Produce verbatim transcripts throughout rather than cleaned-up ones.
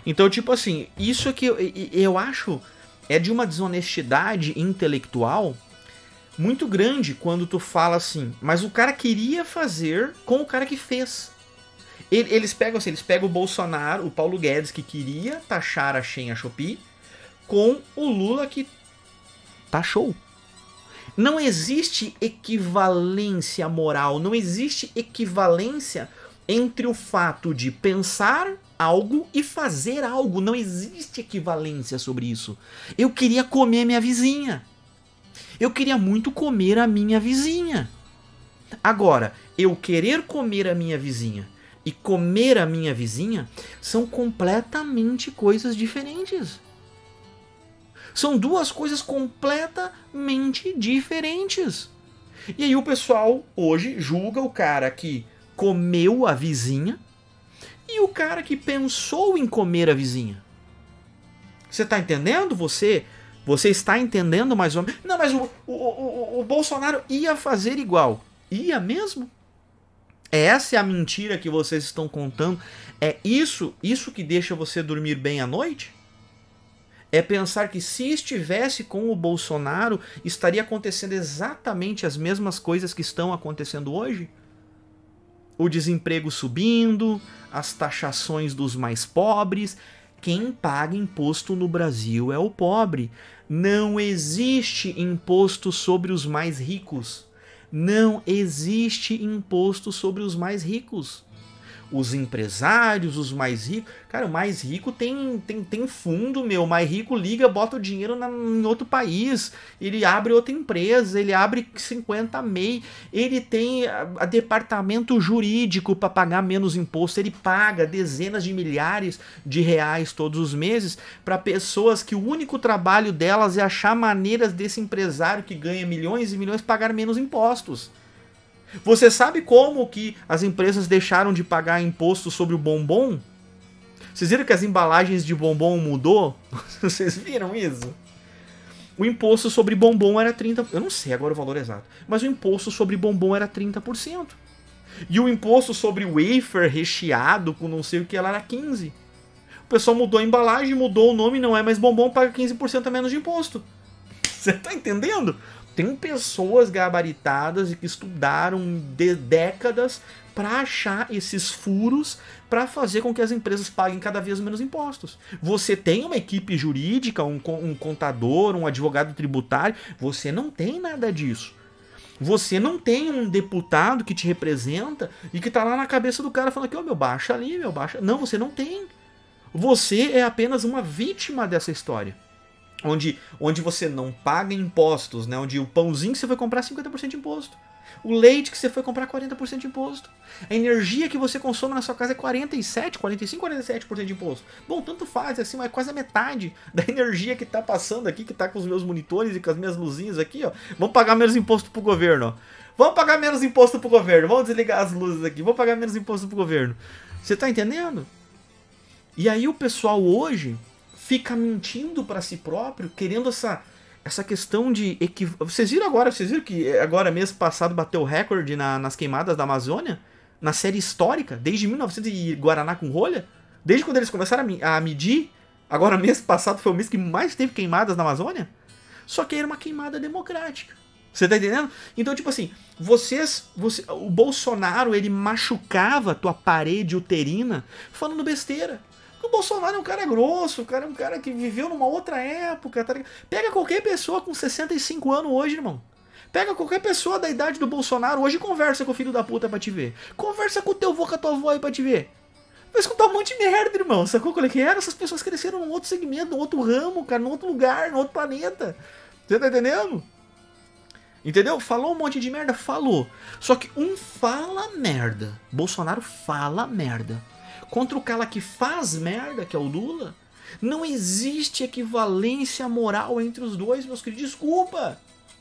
Então, tipo assim, isso é que eu, eu acho é de uma desonestidade intelectual muito grande quando tu fala assim, mas o cara queria fazer com o cara que fez. Eles pegam assim, eles pegam o Bolsonaro, o Paulo Guedes, que queria taxar a Shein, a Shopee, com o Lula que taxou. Não existe equivalência moral, não existe equivalência entre o fato de pensar algo e fazer algo. Não existe equivalência sobre isso. Eu queria comer minha vizinha. Eu queria muito comer a minha vizinha. Agora, eu querer comer a minha vizinha e comer a minha vizinha são completamente coisas diferentes. São duas coisas completamente diferentes. E aí o pessoal hoje julga o cara que comeu a vizinha e o cara que pensou em comer a vizinha. Você tá entendendo? Você, você está entendendo mais ou menos? Não, mas o, o, o, o Bolsonaro ia fazer igual. Ia mesmo? Essa é a mentira que vocês estão contando. É isso, isso que deixa você dormir bem à noite? É pensar que se estivesse com o Bolsonaro, estaria acontecendo exatamente as mesmas coisas que estão acontecendo hoje? O desemprego subindo, as taxações dos mais pobres. Quem paga imposto no Brasil é o pobre. Não existe imposto sobre os mais ricos. Não existe imposto sobre os mais ricos. Os empresários, os mais ricos... Cara, o mais rico tem, tem, tem fundo, meu. O mais rico liga, bota o dinheiro na, em outro país. Ele abre outra empresa, ele abre cinquenta M E I. Ele tem a, a departamento jurídico para pagar menos imposto. Ele paga dezenas de milhares de reais todos os meses para pessoas que o único trabalho delas é achar maneiras desse empresário que ganha milhões e milhões pagar menos impostos. Você sabe como que as empresas deixaram de pagar imposto sobre o bombom? Vocês viram que as embalagens de bombom mudou? Vocês viram isso? O imposto sobre bombom era trinta por cento. Eu não sei agora o valor exato. Mas o imposto sobre bombom era trinta por cento. E o imposto sobre wafer recheado com não sei o que ela era quinze por cento. O pessoal mudou a embalagem, mudou o nome, não é mais bombom, paga quinze por cento a menos de imposto. Você tá entendendo? Tem pessoas gabaritadas e que estudaram de décadas para achar esses furos para fazer com que as empresas paguem cada vez menos impostos. Você tem uma equipe jurídica, um, um contador, um advogado tributário, você não tem nada disso. Você não tem um deputado que te representa e que tá lá na cabeça do cara falando que, ô, oh, meu, baixa ali, meu, baixa. Não, você não tem. Você é apenas uma vítima dessa história. Onde, onde você não paga impostos, né? Onde o pãozinho que você foi comprar cinquenta por cento de imposto. O leite que você foi comprar quarenta por cento de imposto. A energia que você consome na sua casa é quarenta e sete, quarenta e cinco, quarenta e sete por cento de imposto. Bom, tanto faz, assim, mas quase a metade da energia que tá passando aqui, que tá com os meus monitores e com as minhas luzinhas aqui, ó. Vamos pagar menos imposto pro governo, ó. Vamos pagar menos imposto pro governo. Vamos desligar as luzes aqui. Vamos pagar menos imposto pro governo. Você tá entendendo? E aí o pessoal hoje fica mentindo para si próprio, querendo essa, essa questão de... Equiv... Vocês viram agora, vocês viram que agora mês passado bateu o recorde na, nas queimadas da Amazônia? Na série histórica, desde mil e novecentos e Guaraná com rolha? Desde quando eles começaram a, a medir, agora mês passado foi o mês que mais teve queimadas na Amazônia? Só que era uma queimada democrática. Você tá entendendo? Então, tipo assim, vocês... Você, o Bolsonaro, ele machucava a tua parede uterina falando besteira. O Bolsonaro é um cara grosso, o cara é um cara que viveu numa outra época. Tá? Pega qualquer pessoa com sessenta e cinco anos hoje, irmão. Pega qualquer pessoa da idade do Bolsonaro hoje e conversa com o filho da puta pra te ver. Conversa com o teu avô, com a tua avó aí pra te ver. Vai escutar um monte de merda, irmão. Sacou qual é que era? Essas pessoas cresceram num outro segmento, num outro ramo, cara, num outro lugar, num outro planeta. Você tá entendendo? Entendeu? Falou um monte de merda? Falou. Só que um fala merda. Bolsonaro fala merda. Contra o cara que faz merda, que é o Lula, não existe equivalência moral entre os dois, meus queridos. Desculpa.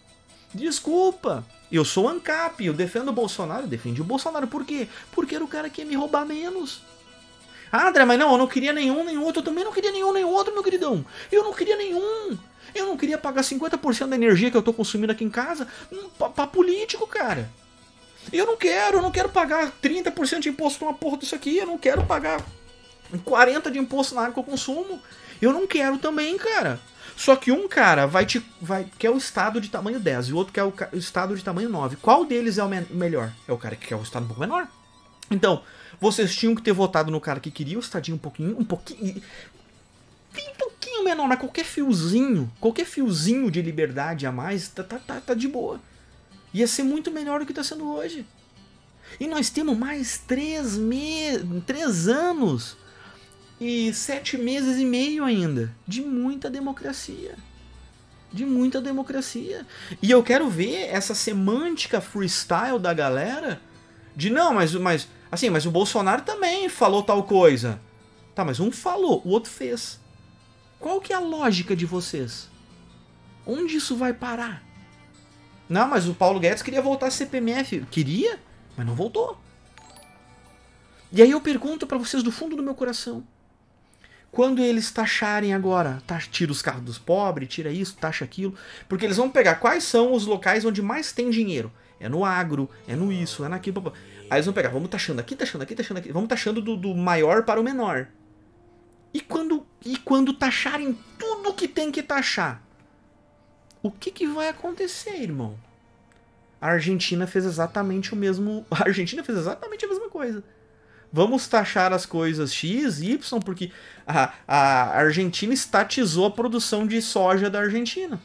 Desculpa. Eu sou ANCAP, eu defendo o Bolsonaro. Eu defendi o Bolsonaro. Por quê? Porque era o cara que ia me roubar menos. Ah, André, mas não, eu não queria nenhum, nem outro. Eu também não queria nenhum, nem outro, meu queridão. Eu não queria nenhum. Eu não queria pagar cinquenta por cento da energia que eu tô consumindo aqui em casa pra político, cara. Eu não quero, eu não quero pagar trinta por cento de imposto numa porra disso aqui, eu não quero pagar quarenta de imposto na água que eu consumo. Eu não quero também, cara. Só que um cara vai te vai quer o estado de tamanho dez e o outro quer o, o estado de tamanho nove. Qual deles é o me melhor? É o cara que quer o estado um pouco menor. Então, vocês tinham que ter votado no cara que queria o estadinho um pouquinho, um pouquinho, um pouquinho menor, mas qualquer fiozinho, qualquer fiozinho de liberdade a mais, tá, tá, tá, tá de boa. Ia ser muito melhor do que tá sendo hoje. E nós temos mais três meses, três anos e sete meses e meio ainda de muita democracia. De muita democracia. E eu quero ver essa semântica freestyle da galera de não, mas, mas assim, mas o Bolsonaro também falou tal coisa. Tá, mas um falou, o outro fez. Qual que é a lógica de vocês? Onde isso vai parar? Não, mas o Paulo Guedes queria voltar a C P M F. Queria, mas não voltou. E aí eu pergunto pra vocês do fundo do meu coração. Quando eles taxarem agora, tá, tira os carros dos pobres, tira isso, taxa aquilo, porque eles vão pegar quais são os locais onde mais tem dinheiro. É no agro, é no isso, é naquilo. Aí eles vão pegar, vamos taxando aqui, taxando aqui, taxando aqui, vamos taxando do, do maior para o menor. E quando, e quando taxarem tudo que tem que taxar, o que, que vai acontecer, irmão? A Argentina fez exatamente o mesmo. A Argentina fez exatamente a mesma coisa. Vamos taxar as coisas X, Y, porque a, a Argentina estatizou a produção de soja da Argentina.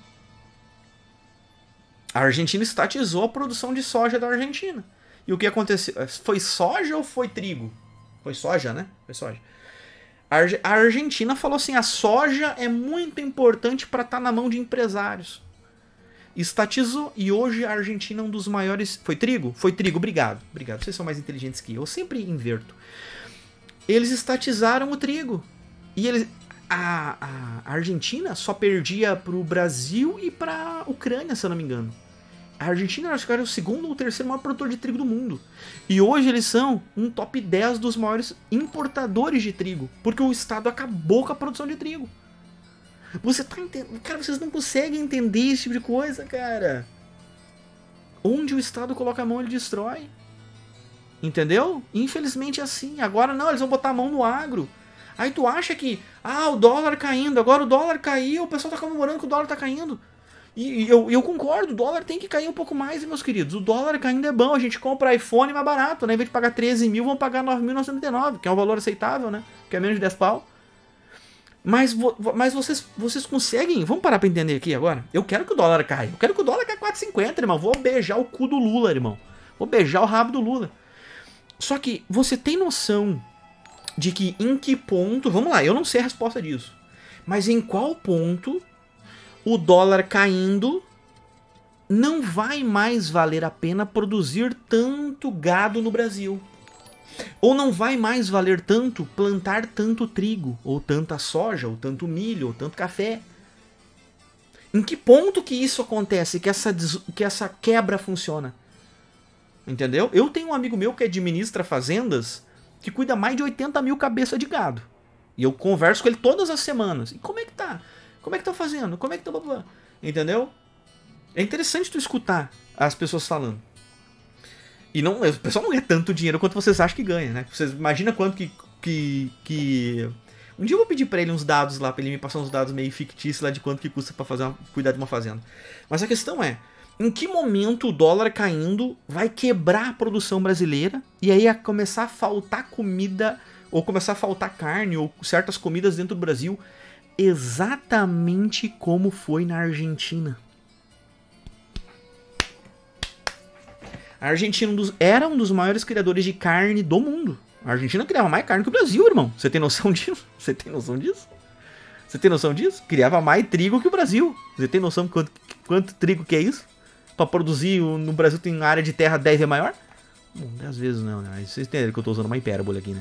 A Argentina estatizou a produção de soja da Argentina. E o que aconteceu? Foi soja ou foi trigo? Foi soja, né? Foi soja. A Argentina falou assim, a soja é muito importante para estar na mão de empresários. Estatizou, e hoje a Argentina é um dos maiores... Foi trigo? Foi trigo, obrigado. Obrigado, vocês são mais inteligentes que eu. Eu sempre inverto. Eles estatizaram o trigo. E eles... A, a Argentina só perdia pro Brasil e pra Ucrânia, se eu não me engano. A Argentina, acho que era o segundo ou terceiro maior produtor de trigo do mundo. E hoje eles são um top dez dos maiores importadores de trigo. Porque o Estado acabou com a produção de trigo. Você tá entendendo? Cara, vocês não conseguem entender esse tipo de coisa, cara. Onde o Estado coloca a mão, ele destrói. Entendeu? Infelizmente é assim. Agora não, eles vão botar a mão no agro. Aí tu acha que, ah, o dólar caindo, agora o dólar caiu, o pessoal tá comemorando que o dólar tá caindo. E eu, eu concordo, o dólar tem que cair um pouco mais, meus queridos. O dólar caindo é bom, a gente compra iPhone mais barato, né? Em vez de pagar treze mil, vamos pagar nove mil novecentos e noventa e nove, que é um valor aceitável, né? Que é menos de dez pau. Mas, mas vocês, vocês conseguem... Vamos parar pra entender aqui agora? Eu quero que o dólar caia. Eu quero que o dólar caia quatro e cinquenta, irmão. Vou beijar o cu do Lula, irmão. Vou beijar o rabo do Lula. Só que você tem noção de que em que ponto... Vamos lá, eu não sei a resposta disso. Mas em qual ponto o dólar caindo não vai mais valer a pena produzir tanto gado no Brasil? Ou não vai mais valer tanto plantar tanto trigo, ou tanta soja, ou tanto milho, ou tanto café? Em que ponto que isso acontece, que essa, que essa quebra funciona? Entendeu? Eu tenho um amigo meu que administra fazendas, que cuida mais de oitenta mil cabeças de gado. E eu converso com ele todas as semanas. E como é que tá? Como é que tá fazendo? Como é que tá... Entendeu? É interessante tu escutar as pessoas falando. E não, o pessoal não ganha tanto dinheiro quanto vocês acham que ganha, né? Vocês imaginam quanto que, que, que... Um dia eu vou pedir pra ele uns dados lá, pra ele me passar uns dados meio fictícios lá de quanto que custa pra fazer uma, cuidar de uma fazenda. Mas a questão é, em que momento o dólar caindo vai quebrar a produção brasileira e aí a começar a faltar comida, ou começar a faltar carne, ou certas comidas dentro do Brasil, exatamente como foi na Argentina. A Argentina era um dos maiores criadores de carne do mundo. A Argentina criava mais carne que o Brasil, irmão. Você tem noção disso? Você tem noção disso? Você tem noção disso? Criava mais trigo que o Brasil. Você tem noção de quanto, quanto trigo que é isso? Pra produzir, no Brasil tem área de terra dez vezes maior? Bom, dez vezes não, né? Vocês entenderam que eu tô usando uma hipérbole aqui, né?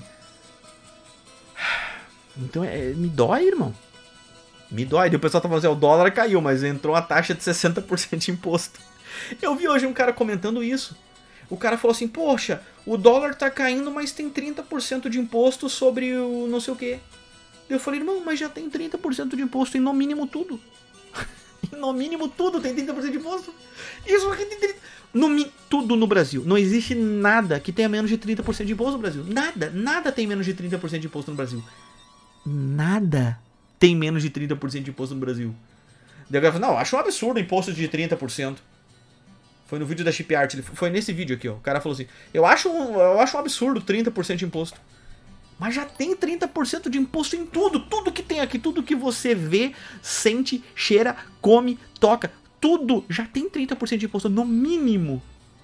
Então, é, me dói, irmão. Me dói. E o pessoal tá falando assim, o dólar caiu, mas entrou a taxa de sessenta por cento de imposto. Eu vi hoje um cara comentando isso. O cara falou assim, poxa, o dólar tá caindo, mas tem trinta por cento de imposto sobre o não sei o quê. Eu falei, irmão, mas já tem trinta por cento de imposto em no mínimo tudo. No mínimo tudo tem trinta por cento de imposto. Isso aqui tem trinta por cento. No, tudo no Brasil. Não existe nada que tenha menos de trinta por cento de imposto no Brasil. Nada. Nada tem menos de trinta por cento de imposto no Brasil. Nada tem menos de trinta por cento de imposto no Brasil. Daí o cara falou, não, acho um absurdo imposto de trinta por cento. Foi no vídeo da Chip Art. Foi nesse vídeo aqui, ó. O cara falou assim, eu acho um, eu acho um absurdo trinta por cento de imposto. Mas já tem trinta por cento de imposto em tudo. Tudo que tem aqui, tudo que você vê, sente, cheira, come, toca. Tudo já tem trinta por cento de imposto, no mínimo.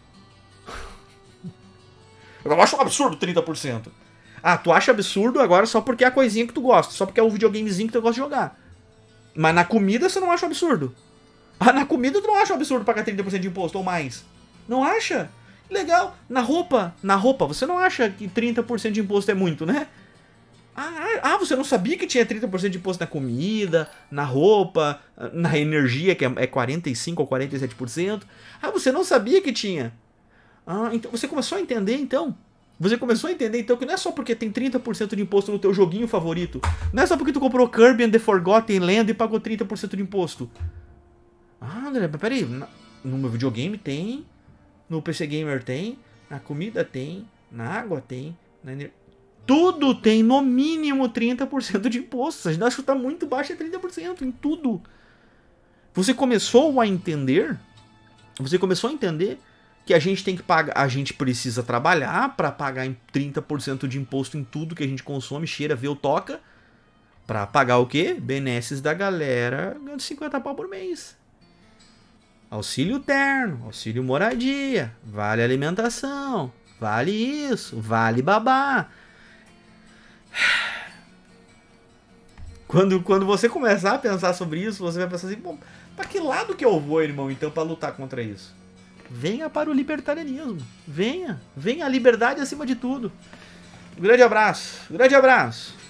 Eu acho um absurdo trinta por cento. Ah, tu acha absurdo agora só porque é a coisinha que tu gosta. Só porque é o videogamezinho que tu gosta de jogar. Mas na comida você não acha um absurdo. Ah, na comida tu não acha um absurdo pagar trinta por cento de imposto ou mais. Não acha? Legal. Na roupa, na roupa, você não acha que trinta por cento de imposto é muito, né? Ah, ah, você não sabia que tinha trinta por cento de imposto na comida, na roupa, na energia, que é quarenta e cinco por cento ou quarenta e sete por cento. Ah, você não sabia que tinha. Ah, então você começou a entender, então. Você começou a entender, então, que não é só porque tem trinta por cento de imposto no teu joguinho favorito. Não é só porque tu comprou Kirby and the Forgotten Land e pagou trinta por cento de imposto. Ah, André, mas peraí. No meu videogame tem, no P C Gamer tem, na comida tem, na água tem, na energia... Tudo tem no mínimo trinta por cento de imposto. A gente acha que tá muito baixo, é trinta por cento em tudo. Você começou a entender, você começou a entender que a gente tem que pagar, a gente precisa trabalhar para pagar em trinta por cento de imposto em tudo que a gente consome, cheira, vê ou toca, para pagar o quê? Benesses da galera ganhando cinquenta pau por mês. Auxílio terno, auxílio moradia, vale alimentação, vale isso, vale babá. Quando, quando você começar a pensar sobre isso, você vai pensar assim, bom, para que lado que eu vou, irmão, então, para lutar contra isso? Venha para o libertarianismo. Venha. Venha a liberdade acima de tudo. Um grande abraço. Um grande abraço.